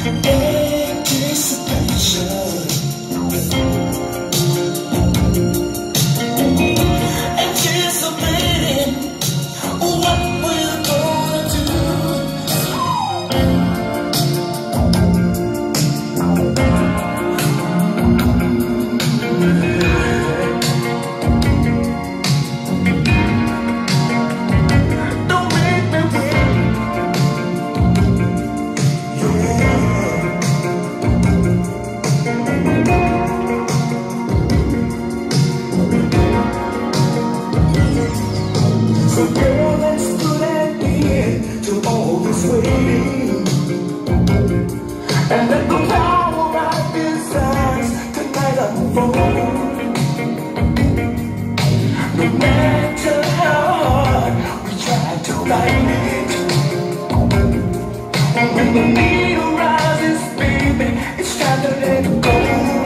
So girl, let's put an end to all this waiting, and let the power of desires tonight unfold. No matter how hard we try to fight it, when the need arises, baby, it's time to let go.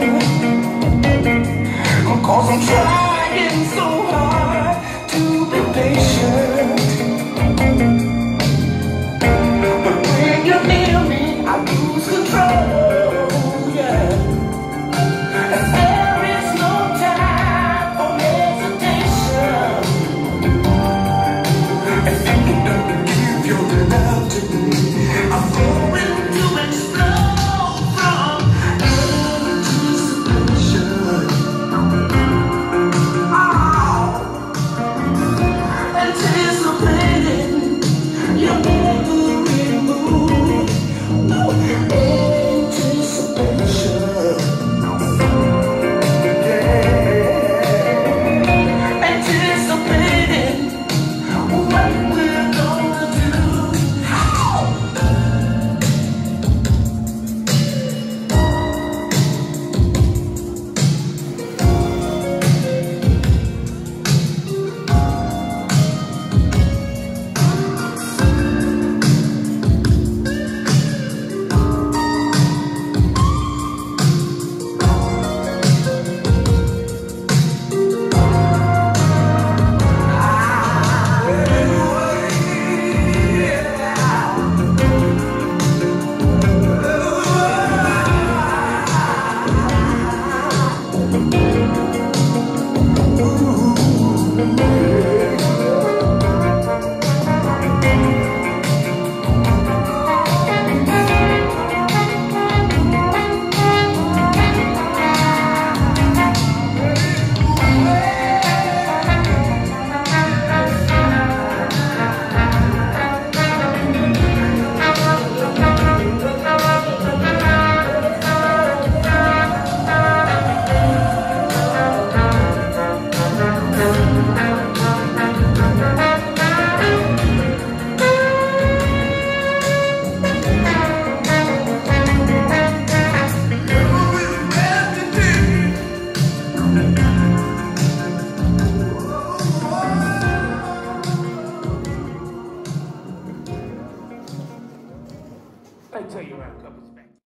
'Cause I'm trying so hard to be patient, but when you're near me, I lose control.